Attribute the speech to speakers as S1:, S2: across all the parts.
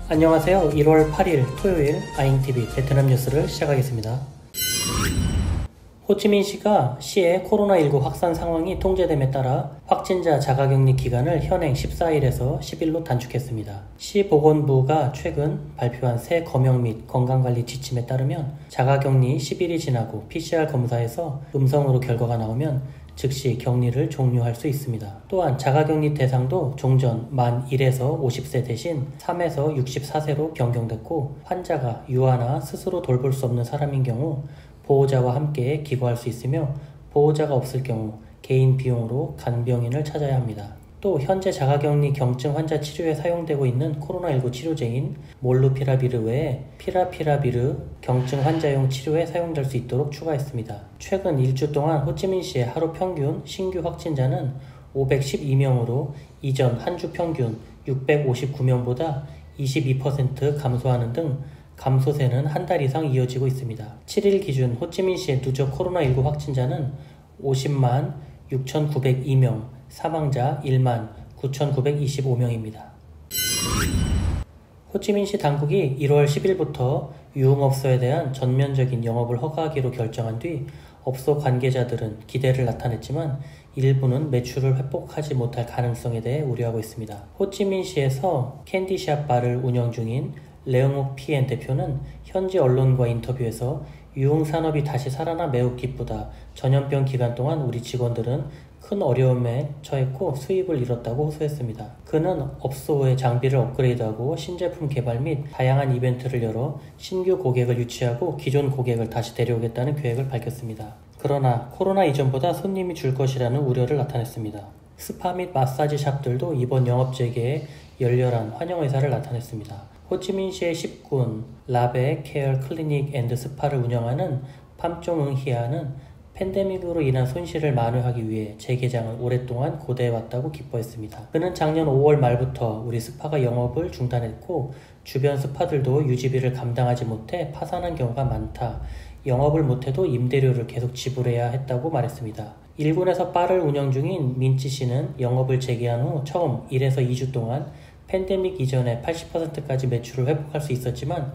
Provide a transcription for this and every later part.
S1: 안녕하세요. 1월 8일 토요일 아잉TV 베트남 뉴스를 시작하겠습니다. 호치민시가 시의 코로나19 확산 상황이 통제됨에 따라 확진자 자가격리 기간을 현행 14일에서 10일로 단축했습니다. 시 보건부가 최근 발표한 새 검역 및 건강관리 지침에 따르면 자가격리 10일이 지나고 PCR 검사에서 음성으로 결과가 나오면 즉시 격리를 종료할 수 있습니다. 또한 자가격리 대상도 종전 만 1에서 50세 대신 3에서 64세로 변경됐고, 환자가 유아나 스스로 돌볼 수 없는 사람인 경우 보호자와 함께 기거할 수 있으며, 보호자가 없을 경우 개인 비용으로 간병인을 찾아야 합니다. 또 현재 자가격리 경증 환자 치료에 사용되고 있는 코로나19 치료제인 몰누피라비르 외에 피라피라비르 경증 환자용 치료에 사용될 수 있도록 추가했습니다. 최근 일주 동안 호치민시의 하루 평균 신규 확진자는 512명으로 이전 한 주 평균 659명보다 22% 감소하는 등 감소세는 한 달 이상 이어지고 있습니다. 7일 기준 호치민시의 누적 코로나19 확진자는 50만 6,902명, 사망자 1만 9,925명입니다. 호치민시 당국이 1월 10일부터 유흥업소에 대한 전면적인 영업을 허가하기로 결정한 뒤 업소 관계자들은 기대를 나타냈지만 일부는 매출을 회복하지 못할 가능성에 대해 우려하고 있습니다. 호치민시에서 캔디샵 바를 운영 중인 레옹옥 피엔 대표는 현지 언론과 인터뷰에서 유흥산업이 다시 살아나 매우 기쁘다. 전염병 기간 동안 우리 직원들은 큰 어려움에 처했고 수입을 잃었다고 호소했습니다. 그는 업소의 장비를 업그레이드하고 신제품 개발 및 다양한 이벤트를 열어 신규 고객을 유치하고 기존 고객을 다시 데려오겠다는 계획을 밝혔습니다. 그러나 코로나 이전보다 손님이 줄 것이라는 우려를 나타냈습니다. 스파 및 마사지 샵들도 이번 영업 재개에 열렬한 환영 의사를 나타냈습니다. 호치민시의 10군 라베 케어 클리닉 앤드 스파를 운영하는 팜종응 히아는 팬데믹으로 인한 손실을 만회하기 위해 재개장을 오랫동안 고대해왔다고 기뻐했습니다. 그는 작년 5월 말부터 우리 스파가 영업을 중단했고 주변 스파들도 유지비를 감당하지 못해 파산한 경우가 많다. 영업을 못해도 임대료를 계속 지불해야 했다고 말했습니다. 1군에서 바를 운영 중인 민찌씨는 영업을 재개한 후 처음 1에서 2주 동안 팬데믹 이전의 80%까지 매출을 회복할 수 있었지만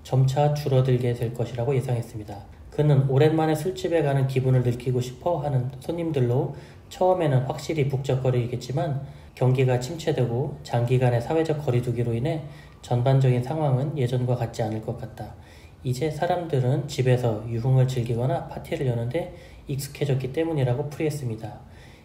S1: 점차 줄어들게 될 것이라고 예상했습니다. 그는 오랜만에 술집에 가는 기분을 느끼고 싶어 하는 손님들로 처음에는 확실히 북적거리겠지만 경기가 침체되고 장기간의 사회적 거리두기로 인해 전반적인 상황은 예전과 같지 않을 것 같다. 이제 사람들은 집에서 유흥을 즐기거나 파티를 여는데 익숙해졌기 때문이라고 풀이했습니다.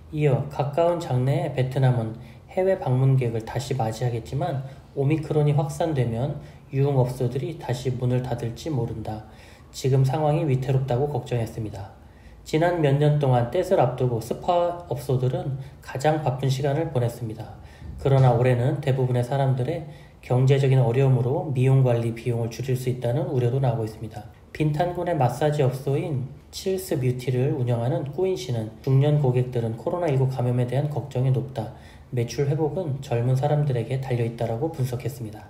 S1: 이어 가까운 장래에 베트남은 해외 방문객을 다시 맞이하겠지만 오미크론이 확산되면 유흥업소들이 다시 문을 닫을지 모른다. 지금 상황이 위태롭다고 걱정했습니다. 지난 몇 년 동안 떼을 앞두고 스파 업소들은 가장 바쁜 시간을 보냈습니다. 그러나 올해는 대부분의 사람들의 경제적인 어려움으로 미용관리 비용을 줄일 수 있다는 우려도 나오고 있습니다. 빈탄군의 마사지 업소인 칠스 뷰티를 운영하는 꾸인 씨는 중년 고객들은 코로나19 감염에 대한 걱정이 높다. 매출 회복은 젊은 사람들에게 달려있다라고 분석했습니다.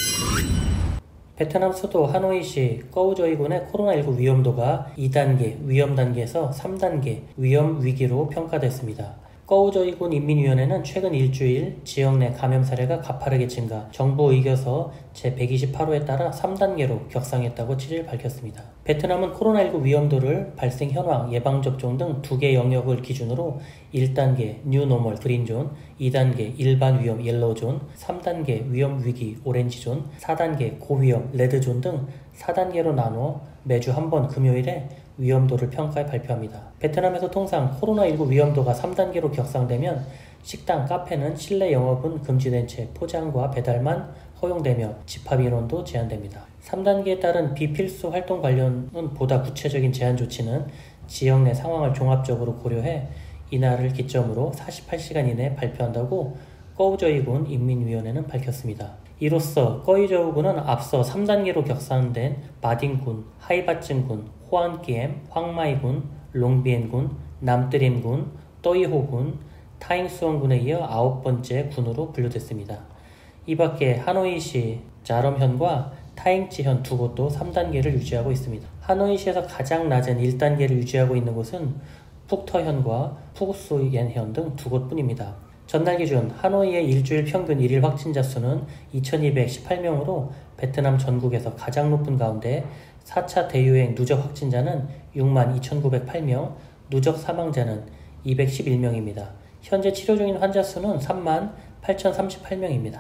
S1: 베트남 수도 하노이시 꺼우저이군의 코로나19 위험도가 2단계 위험 단계에서 3단계 위험 위기로 평가됐습니다. 꺼우저이군 인민위원회는 최근 일주일 지역 내 감염 사례가 가파르게 증가, 정부 의결서 제128호에 따라 3단계로 격상했다고 7일 밝혔습니다. 베트남은 코로나19 위험도를 발생 현황, 예방접종 등 2개 영역을 기준으로 1단계 뉴노멀 그린존, 2단계 일반 위험 옐로우존, 3단계 위험 위기 오렌지존, 4단계 고위험 레드존 등 4단계로 나누어 매주 한 번 금요일에 위험도를 평가해 발표합니다. 베트남에서 통상 코로나19 위험도가 3단계로 격상되면 식당, 카페는 실내 영업은 금지된 채 포장과 배달만 허용되며 집합인원도 제한됩니다. 3단계에 따른 비필수 활동 관련은 보다 구체적인 제한 조치는 지역 내 상황을 종합적으로 고려해 이날을 기점으로 48시간 이내에 발표한다고 꺼우저이군 인민위원회는 밝혔습니다. 이로써 꺼이저우군은 앞서 3단계로 격상된 바딩군, 하이바증군, 호안기엠, 황마이군, 롱비엔군, 남뜨린군, 떠이호군, 타잉수원군에 이어 9번째 군으로 분류됐습니다. 이 밖에 하노이시 자럼현과 타잉지현 두 곳도 3단계를 유지하고 있습니다. 하노이시에서 가장 낮은 1단계를 유지하고 있는 곳은 푹터현과 푸구스옌현 등 두 곳뿐입니다. 전날 기준 하노이의 일주일 평균 일일 확진자 수는 2218명으로 베트남 전국에서 가장 높은 가운데 4차 대유행 누적 확진자는 62,908명, 누적 사망자는 211명입니다. 현재 치료 중인 환자 수는 38,038명입니다.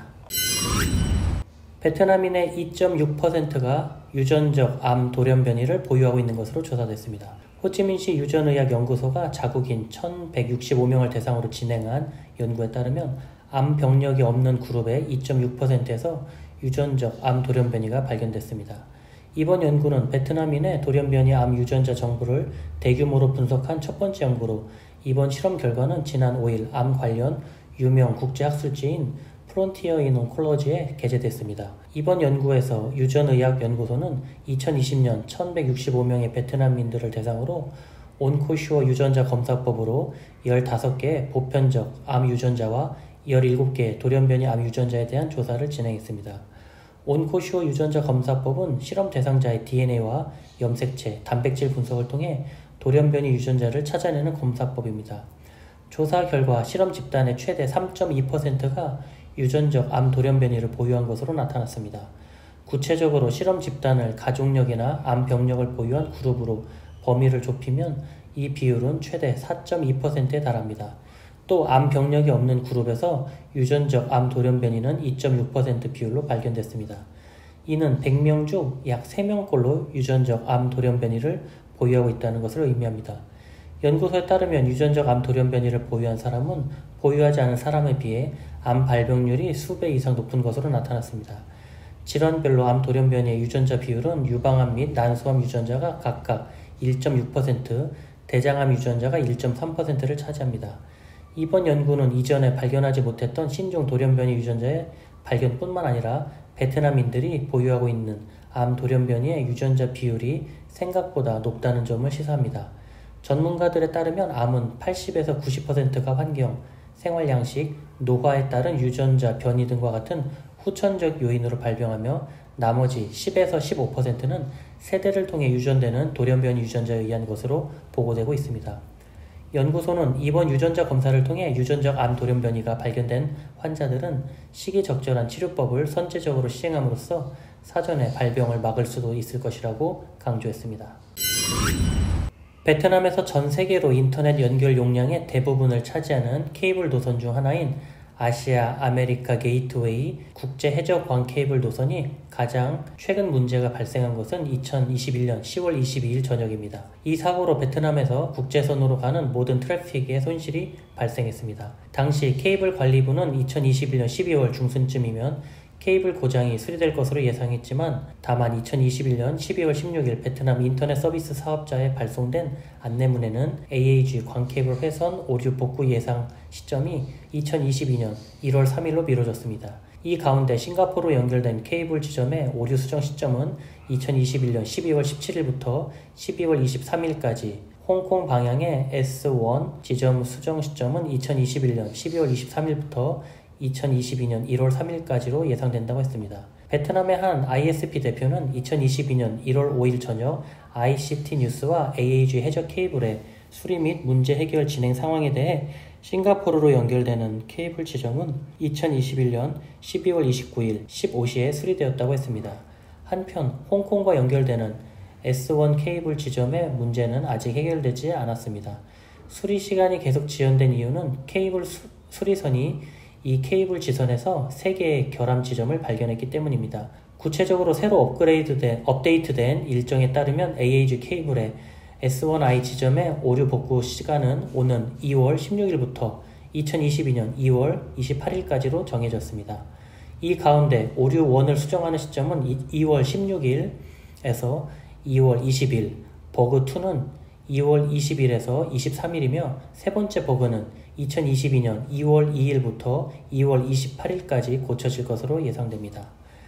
S1: 베트남인의 2.6%가 유전적 암 돌연변이를 보유하고 있는 것으로 조사됐습니다. 호치민시 유전의학연구소가 자국인 1,165명을 대상으로 진행한 연구에 따르면 암 병력이 없는 그룹의 2.6%에서 유전적 암 돌연변이가 발견됐습니다. 이번 연구는 베트남인의 돌연변이 암 유전자 정보를 대규모로 분석한 첫 번째 연구로 이번 실험 결과는 지난 5일 암 관련 유명 국제학술지인 프론티어 인 온콜로지에 게재됐습니다. 이번 연구에서 유전의학연구소는 2020년 1165명의 베트남인들을 대상으로 온코슈어 유전자 검사법으로 15개의 보편적 암 유전자와 17개의 돌연변이 암 유전자에 대한 조사를 진행했습니다. 온코슈어 유전자 검사법은 실험 대상자의 DNA와 염색체, 단백질 분석을 통해 돌연변이 유전자를 찾아내는 검사법입니다. 조사 결과 실험 집단의 최대 3.2%가 유전적 암 돌연변이를 보유한 것으로 나타났습니다. 구체적으로 실험 집단을 가족력이나 암 병력을 보유한 그룹으로 범위를 좁히면 이 비율은 최대 4.2%에 달합니다. 또 암 병력이 없는 그룹에서 유전적 암 돌연변이는 2.6% 비율로 발견됐습니다. 이는 100명 중 약 3명꼴로 유전적 암 돌연변이를 보유하고 있다는 것을 의미합니다. 연구소에 따르면 유전적 암 돌연변이를 보유한 사람은 보유하지 않은 사람에 비해 암 발병률이 수배 이상 높은 것으로 나타났습니다. 질환별로 암 돌연변이의 유전자 비율은 유방암 및 난소암 유전자가 각각 1.6%, 대장암 유전자가 1.3%를 차지합니다. 이번 연구는 이전에 발견하지 못했던 신종 돌연변이 유전자의 발견뿐만 아니라 베트남인들이 보유하고 있는 암 돌연변이의 유전자 비율이 생각보다 높다는 점을 시사합니다. 전문가들에 따르면 암은 80에서 90%가 환경, 생활 양식, 노화에 따른 유전자 변이 등과 같은 후천적 요인으로 발병하며 나머지 10에서 15%는 세대를 통해 유전되는 돌연변이 유전자에 의한 것으로 보고되고 있습니다. 연구소는 이번 유전자 검사를 통해 유전적 암 돌연변이가 발견된 환자들은 시기적절한 치료법을 선제적으로 시행함으로써 사전에 발병을 막을 수도 있을 것이라고 강조했습니다. 베트남에서 전 세계로 인터넷 연결 용량의 대부분을 차지하는 케이블 노선 중 하나인 아시아 아메리카 게이트웨이 국제 해저광 케이블 노선이 가장 최근 문제가 발생한 것은 2021년 10월 22일 저녁입니다. 이 사고로 베트남에서 국제선으로 가는 모든 트래픽에 손실이 발생했습니다. 당시 케이블 관리부는 2021년 12월 중순쯤이면 케이블 고장이 수리될 것으로 예상했지만 다만 2021년 12월 16일 베트남 인터넷 서비스 사업자에 발송된 안내문에는 AAG 광케이블 훼손 오류 복구 예상 시점이 2022년 1월 3일로 미뤄졌습니다. 이 가운데 싱가포르로 연결된 케이블 지점의 오류 수정 시점은 2021년 12월 17일부터 12월 23일까지, 홍콩 방향의 S1 지점 수정 시점은 2021년 12월 23일부터 2022년 1월 3일까지로 예상된다고 했습니다. 베트남의 한 ISP 대표는 2022년 1월 5일 저녁 ICT 뉴스와 AAG 해저 케이블의 수리 및 문제 해결 진행 상황에 대해 싱가포르로 연결되는 케이블 지점은 2021년 12월 29일 15시에 수리되었다고 했습니다. 한편 홍콩과 연결되는 S1 케이블 지점의 문제는 아직 해결되지 않았습니다. 수리 시간이 계속 지연된 이유는 케이블 수리선이 이 케이블 지선에서 3개의 결함 지점을 발견했기 때문입니다. 구체적으로 새로 업데이트된 일정에 따르면 AAG 케이블의 S1I 지점의 오류 복구 시간은 오는 2월 16일부터 2022년 2월 28일까지로 정해졌습니다. 이 가운데 오류 1을 수정하는 시점은 2월 16일에서 2월 20일, 버그 2는 2월 20일에서 23일이며 세 번째 버그는 2022년 2월 2일부터 2월 28일까지 고쳐질 것으로 예상됩니다.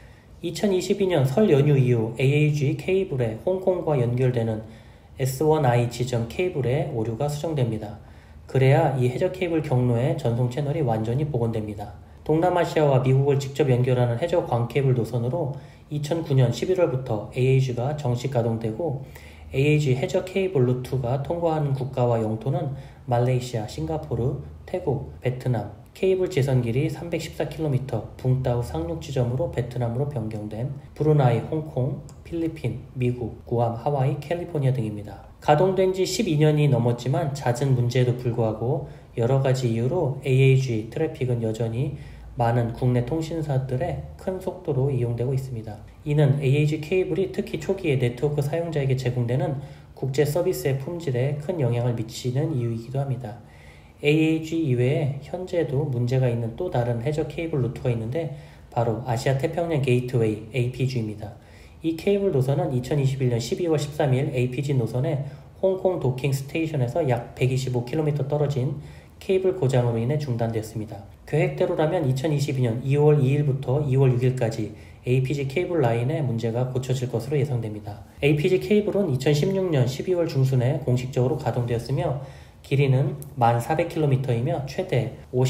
S1: 2022년 설 연휴 이후 AAG 케이블의 홍콩과 연결되는 S1I 지점 케이블의 오류가 수정됩니다. 그래야 이 해저 케이블 경로의 전송 채널이 완전히 복원됩니다. 동남아시아와 미국을 직접 연결하는 해저 광 케이블 노선으로 2009년 11월부터 AAG가 정식 가동되고 AAG 해저 케이블 루트가 통과하는 국가와 영토는 말레이시아, 싱가포르, 태국, 베트남, 케이블 지선 길이 314km, 붕따오 상륙 지점으로 베트남으로 변경된 브루나이, 홍콩, 필리핀, 미국, 구암, 하와이, 캘리포니아 등입니다. 가동된 지 12년이 넘었지만 잦은 문제에도 불구하고 여러가지 이유로 AAG 트래픽은 여전히 많은 국내 통신사들의 큰 속도로 이용되고 있습니다. 이는 AAG 케이블이 특히 초기에 네트워크 사용자에게 제공되는 국제 서비스의 품질에 큰 영향을 미치는 이유이기도 합니다. AAG 이외에 현재도 문제가 있는 또 다른 해저 케이블 루트가 있는데 바로 아시아 태평양 게이트웨이 APG입니다. 이 케이블 노선은 2021년 12월 13일 APG 노선의 홍콩 도킹 스테이션에서 약 125km 떨어진 케이블 고장으로 인해 중단되었습니다. 계획대로라면 2022년 2월 2일부터 2월 6일까지 APG 케이블 라인의 문제가 고쳐질 것으로 예상됩니다. APG 케이블은 2016년 12월 중순에 공식적으로 가동되었으며 길이는 1400km이며 최대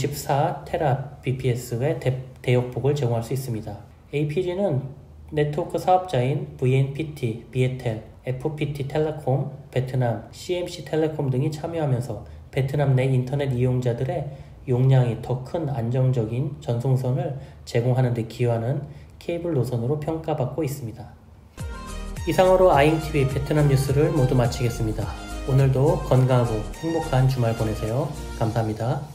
S1: 54Tbps의 대역폭을 제공할 수 있습니다. APG는 네트워크 사업자인 VNPT, 비에텔, FPT 텔레콤, 베트남, CMC 텔레콤 등이 참여하면서 베트남 내 인터넷 이용자들의 용량이 더 큰 안정적인 전송선을 제공하는 데 기여하는 케이블 노선으로 평가받고 있습니다. 이상으로 아잉TV 베트남 뉴스를 모두 마치겠습니다. 오늘도 건강하고 행복한 주말 보내세요. 감사합니다.